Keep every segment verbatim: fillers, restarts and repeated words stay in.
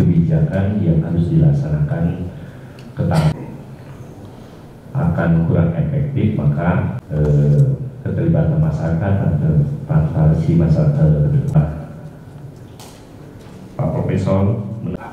kebijakan yang harus dilaksanakan ketat akan kurang efektif, maka eh, keterlibatan masyarakat atau transparansi masyarakat eh, Pak Profesor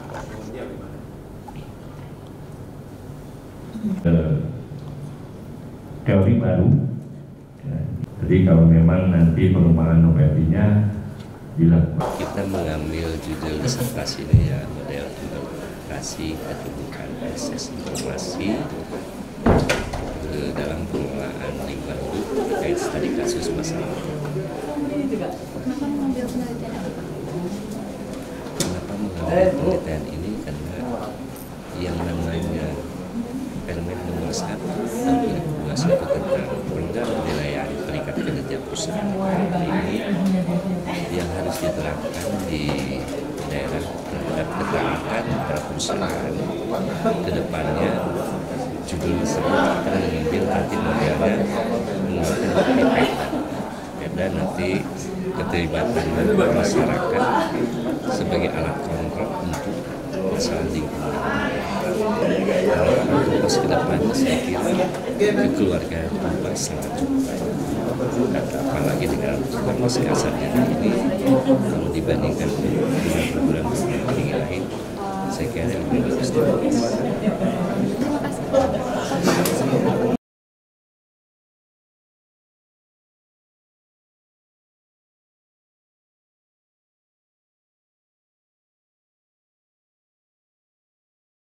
eh, teori baru. Ya, jadi kalau memang nanti pengembangan O P T-nya dilakukan, kita mengambil judul disertasi ini ya model integrasi keterbukaan akses informasi ke dalam pengelolaan limbah hidup terkait studi kasus masalah. Kenapa mengambil penelitian itu? Kenapa mengambil penelitian ini? Karena yang namanya Permen nomor satu tahun dua ribu dua puluh satu tentang program penilaian peringkat kinerja perusahaan ini yang harus diterapkan di daerah terhadap keterangkat para perusahaan ke depannya. Judul tersebut kita mengambil nanti modelnya menggunakan Perda. Perda nanti keterlibatan masyarakat sebagai alat kontrol untuk masalah lingkungan. Kalau fokus ke depan, saya kira kekeluargaan tanpa sangat cukup. Kata apalagi dengan kondisi kasarnya ini, kalau dibandingkan dengan program yang lain, saya kira lebih bagus.